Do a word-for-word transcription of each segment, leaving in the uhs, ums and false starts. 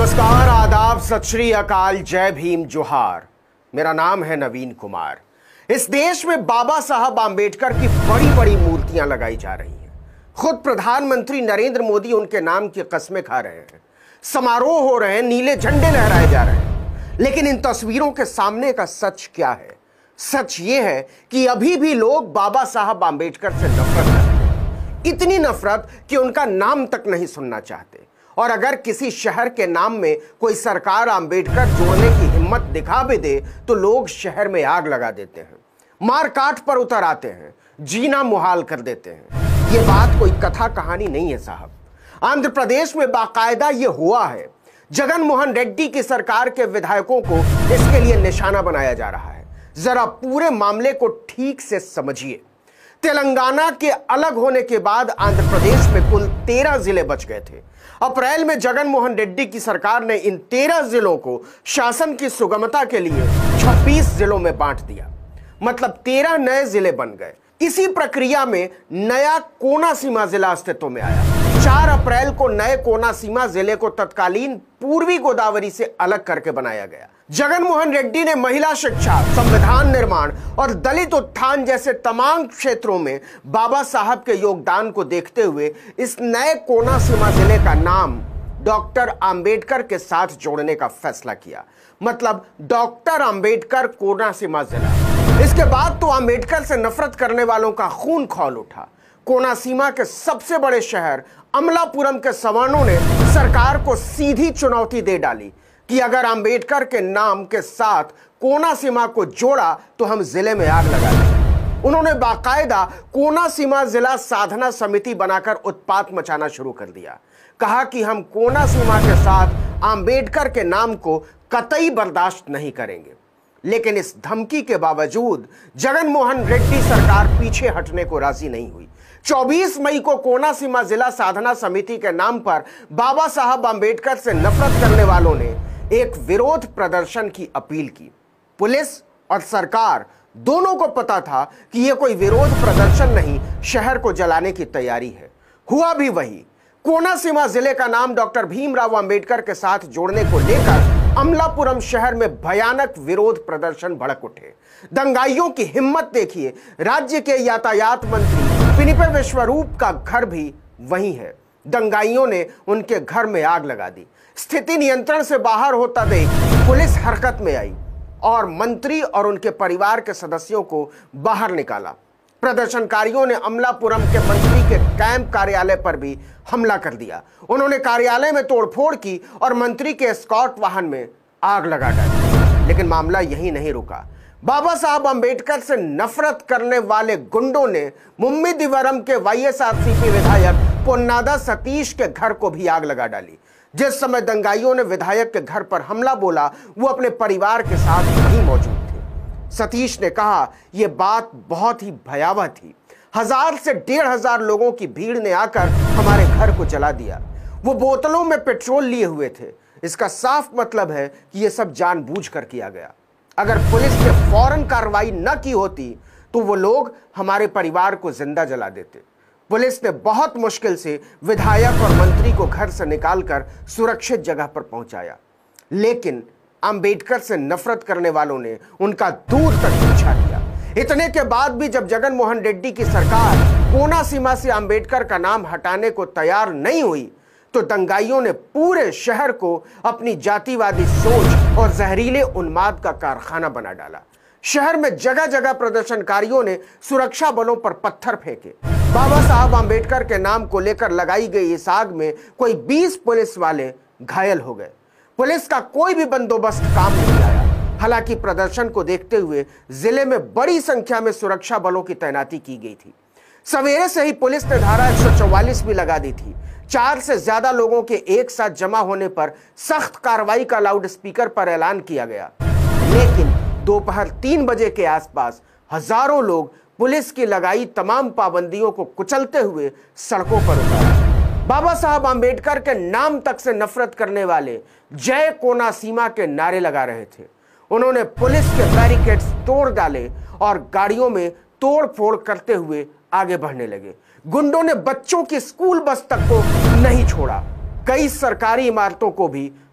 नमस्कार, आदाब, सत श्री अकाल, जय भीम, जोहार। मेरा नाम है नवीन कुमार। इस देश में बाबा साहब आंबेडकर की बड़ी बड़ी मूर्तियां लगाई जा रही हैं। खुद प्रधानमंत्री नरेंद्र मोदी उनके नाम की कस्में खा रहे हैं, समारोह हो रहे हैं, नीले झंडे लहराए जा रहे हैं। लेकिन इन तस्वीरों के सामने का सच क्या है? सच यह है कि अभी भी लोग बाबा साहब आंबेडकर से नफरत करते हैं। इतनी नफरत कि उनका नाम तक नहीं सुनना चाहते। और अगर किसी शहर के नाम में कोई सरकार आंबेडकर जोड़ने की हिम्मत दिखा भी दे तो लोग शहर में आग लगा देते हैं, मार काट पर उतर आते हैं, जीना मुहाल कर देते हैं। यह बात कोई कथा कहानी नहीं है साहब। आंध्र प्रदेश में बाकायदा यह हुआ है। जगन मोहन रेड्डी की सरकार के विधायकों को इसके लिए निशाना बनाया जा रहा है। जरा पूरे मामले को ठीक से समझिए। तेलंगाना के अलग होने के बाद आंध्र प्रदेश में कुल तेरह जिले बच गए थे। अप्रैल में जगन मोहन रेड्डी की सरकार ने इन तेरह जिलों को शासन की सुगमता के लिए छब्बीस जिलों में बांट दिया। मतलब तेरह नए जिले बन गए। इसी प्रक्रिया में नया कोनासीमा जिला अस्तित्व में आया। चार अप्रैल को नए कोनासीमा जिले को तत्कालीन पूर्वी गोदावरी से अलग करके बनाया गया। जगन मोहन रेड्डी ने महिला शिक्षा, संविधान निर्माण और दलित उत्थान जैसे तमाम क्षेत्रों में बाबा साहब के योगदान को देखते हुए इस नए कोनासीमा जिले का नाम डॉक्टर आंबेडकर के साथ जोड़ने का फैसला किया। मतलब डॉक्टर आंबेडकर कोनासीमा जिला। इसके बाद तो आंबेडकर से नफरत करने वालों का खून खौल उठा। कोनासीमा के सबसे बड़े शहर अमलापुरम के सवर्णों ने सरकार को सीधी चुनौती दे डाली कि अगर आंबेडकर के नाम के साथ कोनासीमा को जोड़ा तो हम जिले में आग लगा देंगे। उन्होंने बाकायदा कोनासीमा जिला साधना समिति बनाकर उत्पात मचाना शुरू कर दिया। कहा कि हम कोनासीमा के साथ आंबेडकर के नाम को कतई बर्दाश्त नहीं करेंगे। लेकिन इस धमकी के बावजूद जगन मोहन रेड्डी सरकार पीछे हटने को राजी नहीं हुई। चौबीस मई को कोनासीमा जिला साधना समिति के नाम पर बाबा साहब आंबेडकर से नफरत करने वालों ने एक विरोध प्रदर्शन की अपील की। पुलिस और सरकार दोनों को पता था कि यह कोई विरोध प्रदर्शन नहीं, शहर को जलाने की तैयारी है। हुआ भी वही। कोनासीमा जिले का नाम डॉक्टर भीमराव अंबेडकर के साथ जोड़ने को लेकर अमलापुरम शहर में भयानक विरोध प्रदर्शन भड़क उठे। दंगाइयों की हिम्मत देखिए। राज्य के यातायात मंत्री पिनिपे विश्वरूप का घर भी वहीं है। दंगाइयों ने उनके घर में आग लगा दी। स्थिति नियंत्रण से बाहर होता देख पुलिस हरकत में आई और मंत्री और उनके परिवार के सदस्यों को बाहर निकाला। प्रदर्शनकारियों ने अमलापुरम के मंत्री के कैंप कार्यालय पर भी हमला कर दिया। उन्होंने कार्यालय में तोड़फोड़ की और मंत्री के एस्कॉर्ट वाहन में आग लगा डाली। लेकिन मामला यहीं नहीं रुका। बाबा साहब आंबेडकर से नफरत करने वाले गुंडों ने मुम्मीदिवरम के वाईएसआरसीपी विधायक पोन्नादा सतीश के घर को भी आग लगा डाली। जिस समय दंगाइयों ने विधायक के घर पर हमला बोला, वो अपने परिवार के साथ वहीं मौजूद थे। सतीश ने कहा, यह बात बहुत ही भयावह थी। हजार से डेढ़ हजार लोगों की भीड़ ने आकर हमारे घर को जला दिया। वो बोतलों में पेट्रोल लिए हुए थे। इसका साफ मतलब है कि यह सब जानबूझकर किया गया। अगर पुलिस ने फौरन कार्रवाई न की होती तो वो लोग हमारे परिवार को जिंदा जला देते। पुलिस ने बहुत मुश्किल से विधायक और मंत्री को घर से निकालकर सुरक्षित जगह पर पहुंचाया। लेकिन अंबेडकर से नफरत करने वालों ने उनका दूर तक पीछा किया। इतने के बाद भी जब जगन मोहन रेड्डी की सरकार कोनासीमा से अंबेडकर का नाम हटाने को तैयार नहीं हुई तो दंगाइयों ने पूरे शहर को अपनी जातिवादी सोच और जहरीले उन्माद का कारखाना बना डाला। शहर में जगह जगह प्रदर्शनकारियों ने सुरक्षा बलों पर पत्थर फेंके। बाबा साहब आंबेडकर के नाम को लेकर लगाई गई इस आग में कोई बीस पुलिस वाले घायल हो गए। पुलिस का कोई भी बंदोबस्त काम नहीं आया। हालांकि प्रदर्शन को देखते हुए जिले में बड़ी संख्या में सुरक्षा बलों की तैनाती की गई थी। सवेरे से ही पुलिस ने धारा एक सौ चौवालीस भी लगा दी थी। चार से ज्यादा लोगों के एक साथ जमा होने पर सख्त कार्रवाई का लाउड स्पीकर पर ऐलान किया गया। लेकिन दोपहर तीन बजे के आसपास हजारों लोग पुलिस की लगाई तमाम पाबंदियों को कुचलते हुए सड़कों पर उतरे। बाबा साहब आंबेडकर के नाम तक से नफरत करने वाले जय कोनासीमा के नारे लगा रहे थे। उन्होंने पुलिस के बैरिकेड्स तोड़ डाले और गाड़ियों में तोड़ फोड़ करते हुए आगे बढ़ने लगे। गुंडों ने बच्चों की स्कूल बस तक को नहीं छोड़ा। कई सरकारी इमारतों को भी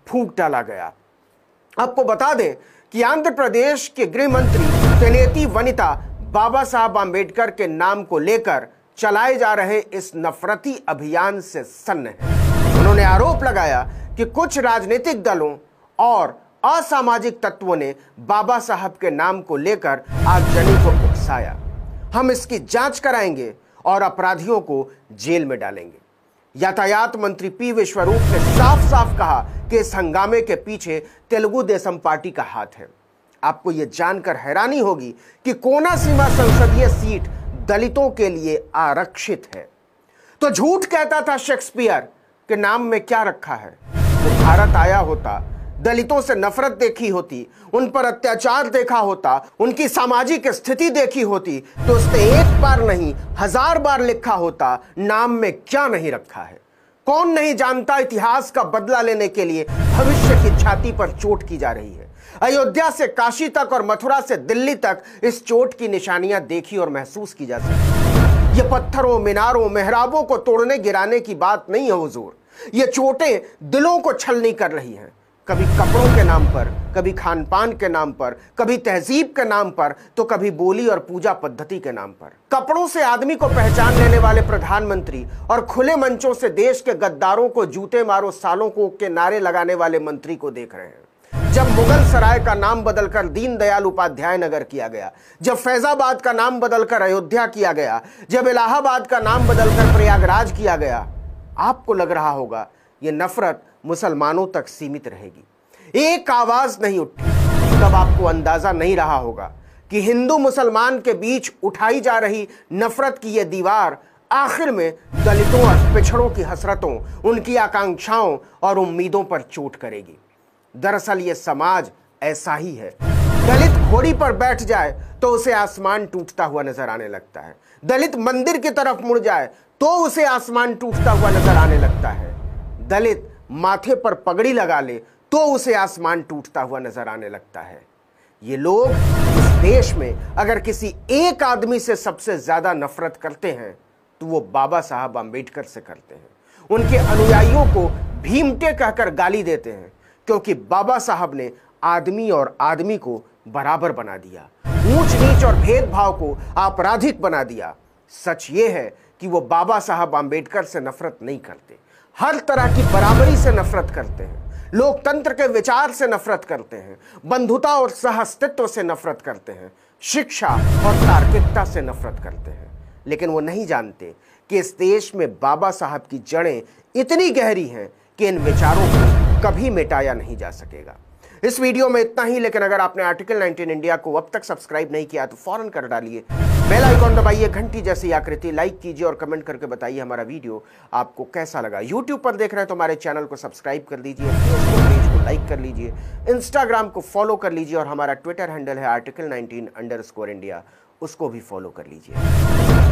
फूंक डाला गया। आपको बता दें कि आंध्र प्रदेश के गृह मंत्री तेनेती वनिता बाबा साहब आंबेडकर के नाम को लेकर चलाए जा रहे इस नफरती अभियान से सन्न है। उन्होंने आरोप लगाया कि कुछ राजनीतिक दलों और असामाजिक तत्वों ने बाबा साहब के नाम को लेकर आगजनी को उकसाया। हम इसकी जांच कराएंगे और अपराधियों को जेल में डालेंगे। यातायात मंत्री पी विश्वरूप ने साफ साफ कहा कि इस हंगामे के पीछे तेलुगु देशम पार्टी का हाथ है। आपको यह जानकर हैरानी होगी कि कोनासीमा संसदीय सीट दलितों के लिए आरक्षित है। तो झूठ कहता था शेक्सपियर के नाम में क्या रखा है। वो भारत आया होता, दलितों से नफरत देखी होती, उन पर अत्याचार देखा होता, उनकी सामाजिक स्थिति देखी होती, तो उसने एक बार नहीं हजार बार लिखा होता नाम में क्या नहीं रखा है। कौन नहीं जानता इतिहास का बदला लेने के लिए भविष्य की छाती पर चोट की जा रही है। अयोध्या से काशी तक और मथुरा से दिल्ली तक इस चोट की निशानियां देखी और महसूस की जा सकती। ये पत्थरों, मीनारों, मेहराबों को तोड़ने गिराने की बात नहीं है हुजूर। ये चोटें दिलों को छलनी कर रही हैं। कभी कपड़ों के नाम पर, कभी खान पान के नाम पर, कभी तहजीब के नाम पर, तो कभी बोली और पूजा पद्धति के नाम पर। कपड़ों से आदमी को पहचान लेने वाले प्रधानमंत्री और खुले मंचों से देश के गद्दारों को जूते मारो सालों को के नारे लगाने वाले मंत्री को देख रहे हैं। जब मुगल सराय का नाम बदलकर दीनदयाल उपाध्याय नगर किया गया, जब फैजाबाद का नाम बदलकर अयोध्या किया गया, जब इलाहाबाद का नाम बदलकर प्रयागराज किया गया, आपको लग रहा होगा ये नफरत मुसलमानों तक सीमित रहेगी, एक आवाज नहीं उठी। तब आपको अंदाजा नहीं रहा होगा कि हिंदू मुसलमान के बीच उठाई जा रही नफरत की यह दीवार आखिर में दलितों और पिछड़ों की हसरतों, उनकी आकांक्षाओं और उम्मीदों पर चोट करेगी। दरअसल यह समाज ऐसा ही है। दलित घोड़ी पर बैठ जाए तो उसे आसमान टूटता हुआ नजर आने लगता है। दलित मंदिर की तरफ मुड़ जाए तो उसे आसमान टूटता हुआ नजर आने लगता है। दलित माथे पर पगड़ी लगा ले तो उसे आसमान टूटता हुआ नजर आने लगता है। ये लोग इस देश में अगर किसी एक आदमी से सबसे ज्यादा नफरत करते हैं तो वो बाबा साहब आंबेडकर से करते हैं। उनके अनुयायियों को भीमटे कहकर गाली देते हैं, क्योंकि बाबा साहब ने आदमी और आदमी को बराबर बना दिया, ऊंच नीच और भेदभाव को आपराधिक बना दिया। सच ये है कि वो बाबा साहब आंबेडकर से नफरत नहीं करते, हर तरह की बराबरी से नफरत करते हैं, लोकतंत्र के विचार से नफरत करते हैं, बंधुता और सहअस्तित्व से नफरत करते हैं, शिक्षा और तार्किकता से नफरत करते हैं। लेकिन वो नहीं जानते कि इस देश में बाबा साहब की जड़ें इतनी गहरी हैं कि इन विचारों को कभी मिटाया नहीं जा सकेगा। इस वीडियो में इतना ही, लेकिन अगर आपने आर्टिकल नाइनटीन इंडिया को अब तक सब्सक्राइब नहीं किया तो फौरन कर डालिए, बेल आइकॉन दबाइए, घंटी जैसी आकृति लाइक कीजिए और कमेंट करके बताइए हमारा वीडियो आपको कैसा लगा। यूट्यूब पर देख रहे हैं तो हमारे चैनल को सब्सक्राइब कर लीजिए, फेसबुक पेज को लाइक कर लीजिए, इंस्टाग्राम को फॉलो कर लीजिए और हमारा ट्विटर हैंडल है article nineteen underscore India, उसको भी फॉलो कर लीजिए।